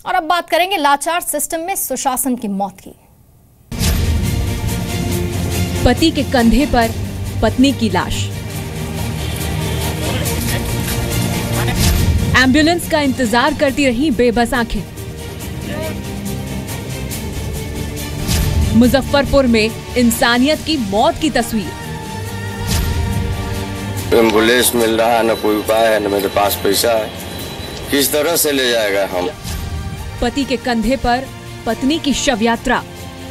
और अब बात करेंगे लाचार सिस्टम में सुशासन की मौत की। पति के कंधे पर पत्नी की लाश। एम्बुलेंस का इंतजार करती रही बेबस आंखें। मुजफ्फरपुर में इंसानियत की मौत की तस्वीर। एम्बुलेंस मिल रहा है, न कोई उपाय है, न मेरे पास पैसा है, किस तरह से ले जाएगा हम। पति के कंधे पर पत्नी की शव यात्रा।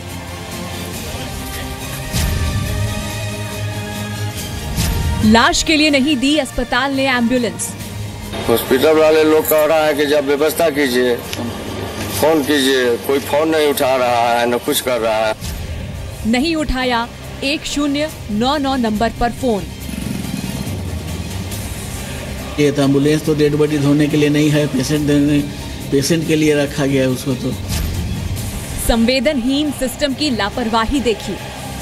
लाश के लिए नहीं दी अस्पताल ने एम्बुलेंस। हॉस्पिटल वाले लोग कह रहा है कि जब व्यवस्था कीजिए, फोन कीजिए, कोई फोन नहीं उठा रहा है, न कुछ कर रहा है। नहीं उठाया 1099 नंबर पर फोन। ये तो एम्बुलेंस तो डेड बॉडी धोने के लिए नहीं है, पेशेंट के लिए रखा गया है उसको। तो संवेदनहीन सिस्टम की लापरवाही देखिए।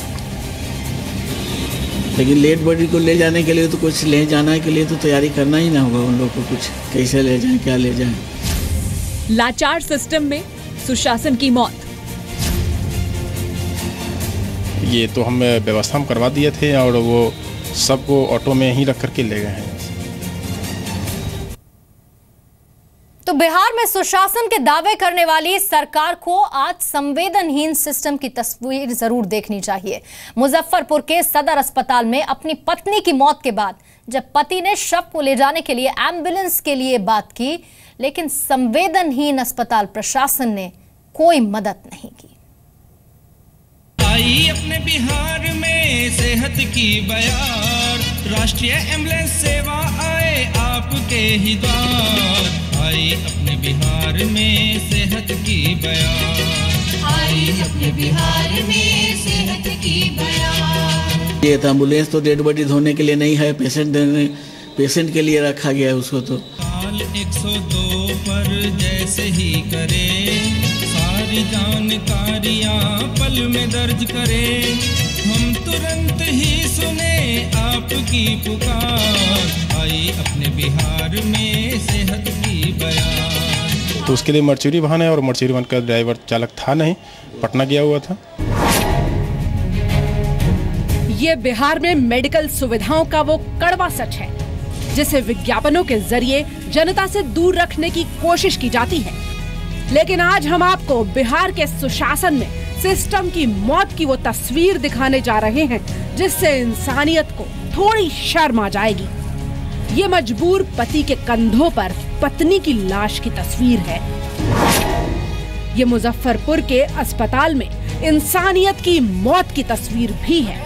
लेकिन डेड बॉडी को ले जाने के लिए तो कुछ ले जाने के लिए तो तैयारी करना ही ना होगा उन लोग को, कुछ कैसे ले जाएं, क्या ले जाएं। लाचार सिस्टम में सुशासन की मौत। ये तो हम व्यवस्था हम करवा दिए थे और वो सबको ऑटो में ही रख करके ले गए हैं। तो बिहार में सुशासन के दावे करने वाली सरकार को आज संवेदनहीन सिस्टम की तस्वीर जरूर देखनी चाहिए। मुजफ्फरपुर के सदर अस्पताल में अपनी पत्नी की मौत के बाद जब पति ने शव को ले जाने के लिए एम्बुलेंस के लिए बात की, लेकिन संवेदनहीन अस्पताल प्रशासन ने कोई मदद नहीं की। आई अपने बिहार में सेहत की बयार, राष्ट्रीय एम्बुलेंस सेवा आए आपके ही द्वार। आई अपने बिहार में सेहत की बयार, आई अपने बिहार में सेहत की बयार। ये तो एम्बुलेंस तो डेड बॉडी धोने के लिए नहीं है, पेशेंट के लिए रखा गया है उसको। तो 102 पर जैसे ही करे, सारी जानकारियां पल में दर्ज करे, हम तुरंत ही सुने आपकी पुकार। आई अपने बिहार में सेहत की बयान। तो उसके लिए मर्चुरी वाहन है और मर्चुरी वाहन का ड्राइवर चालक था नहीं, पटना गया हुआ था। ये बिहार में मेडिकल सुविधाओं का वो कड़वा सच है जिसे विज्ञापनों के जरिए जनता से दूर रखने की कोशिश की जाती है। लेकिन आज हम आपको बिहार के सुशासन में सिस्टम की मौत की वो तस्वीर दिखाने जा रहे हैं जिससे इंसानियत को थोड़ी शर्म आ जाएगी। ये मजबूर पति के कंधों पर पत्नी की लाश की तस्वीर है। ये मुजफ्फरपुर के अस्पताल में इंसानियत की मौत की तस्वीर भी है।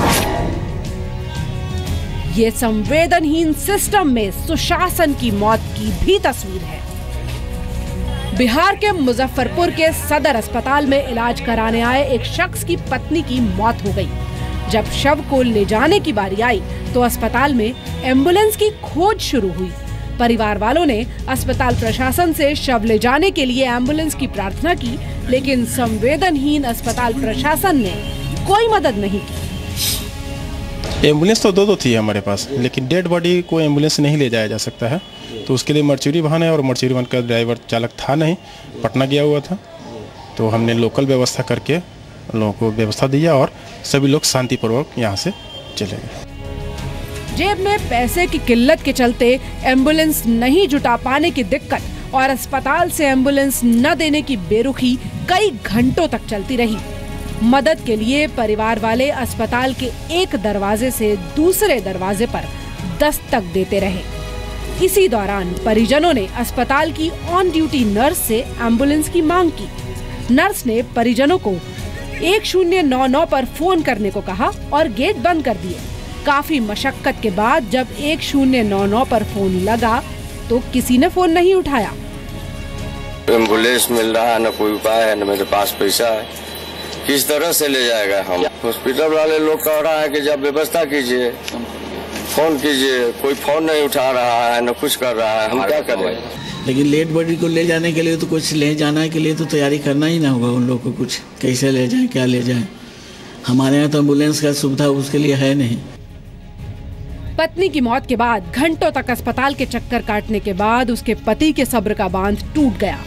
ये संवेदनहीन सिस्टम में सुशासन की मौत की भी तस्वीर है। बिहार के मुजफ्फरपुर के सदर अस्पताल में इलाज कराने आए एक शख्स की पत्नी की मौत हो गई। जब शव को ले जाने की बारी आई तो अस्पताल में एम्बुलेंस की खोज शुरू हुई। परिवार वालों ने अस्पताल प्रशासन से शव ले जाने के लिए एम्बुलेंस की प्रार्थना की, लेकिन संवेदनहीन अस्पताल प्रशासन ने कोई मदद नहीं की। एम्बुलेंस तो दो थी हमारे पास, लेकिन डेड बॉडी को एम्बुलेंस नहीं ले जाया जा सकता है। तो उसके लिए मर्चुरी वाहन है और मर्चुरी वाहन का ड्राइवर चालक था नहीं, पटना गया हुआ था। तो हमने लोकल व्यवस्था करके लोगों को व्यवस्था दिया और सभी लोग शांतिपूर्वक यहाँ से चले गए। जेब में पैसे की किल्लत के चलते एम्बुलेंस नहीं जुटा पाने की दिक्कत और अस्पताल से एम्बुलेंस न देने की बेरुखी कई घंटों तक चलती रही। मदद के लिए परिवार वाले अस्पताल के एक दरवाजे से दूसरे दरवाजे पर दस्तक देते रहे। इसी दौरान परिजनों ने अस्पताल की ऑन ड्यूटी नर्स से एम्बुलेंस की मांग की। नर्स ने परिजनों को 1099 पर फोन करने को कहा और गेट बंद कर दिए। काफी मशक्कत के बाद जब 1099 पर फोन लगा तो किसी ने फोन नहीं उठाया। एम्बुलेंस मिल रहा है, न कोई उपाय है, न मेरे पास पैसा है, किस तरह से ले जाएगा हम। हॉस्पिटल वाले लोग कह रहा है कि जब व्यवस्था कीजिए, फोन कीजिए, कोई फोन नहीं उठा रहा है, न कुछ कर रहा है, हम क्या करें। लेकिन डेड बॉडी को ले जाने के लिए तो कुछ ले जाने के लिए तो तैयारी करना ही ना होगा उन लोग को, कुछ कैसे ले जाएं, क्या ले जाएं। हमारे यहाँ तो एम्बुलेंस का सुविधा उसके लिए है नहीं। पत्नी की मौत के बाद घंटों तक अस्पताल के चक्कर काटने के बाद उसके पति के सब्र का बांध टूट गया।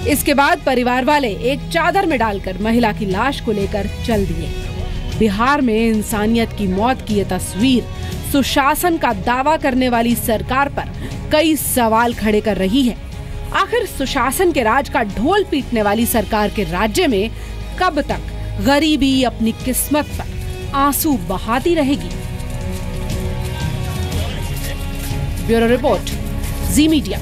इसके बाद परिवार वाले एक चादर में डालकर महिला की लाश को लेकर चल दिए। बिहार में इंसानियत की मौत की ये तस्वीर सुशासन का दावा करने वाली सरकार पर कई सवाल खड़े कर रही है। आखिर सुशासन के राज का ढोल पीटने वाली सरकार के राज्य में कब तक गरीबी अपनी किस्मत पर आंसू बहाती रहेगी? Bureau report, Zee Media.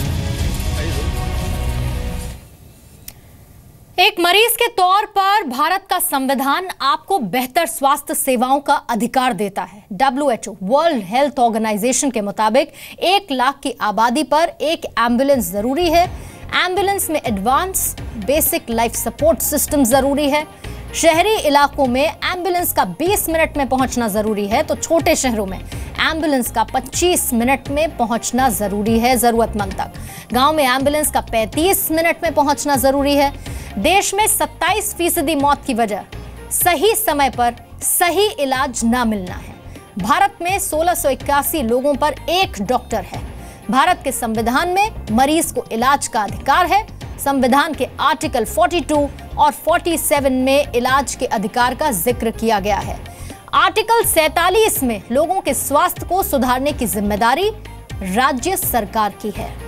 एक मरीज के तौर पर भारत का संविधान आपको बेहतर स्वास्थ्य सेवाओं का अधिकार देता है। WHO वर्ल्ड हेल्थ ऑर्गेनाइजेशन के मुताबिक 1 लाख की आबादी पर एक एम्बुलेंस जरूरी है। एम्बुलेंस में advance basic life support system जरूरी है। शहरी इलाकों में एम्बुलेंस का 20 मिनट में पहुंचना जरूरी है, तो छोटे शहरों में एम्बुलेंस का 25 मिनट में पहुंचना जरूरी है जरूरतमंद तक। गांव में एम्बुलेंस का 35 मिनट में पहुंचना जरूरी है। देश में 27% मौत की वजह सही समय पर सही इलाज ना मिलना है। भारत में 1681 लोगों पर एक डॉक्टर है। भारत के संविधान में मरीज को इलाज का अधिकार है। संविधान के आर्टिकल 42 और 47 में इलाज के अधिकार का जिक्र किया गया है। आर्टिकल 47 में लोगों के स्वास्थ्य को सुधारने की जिम्मेदारी राज्य सरकार की है।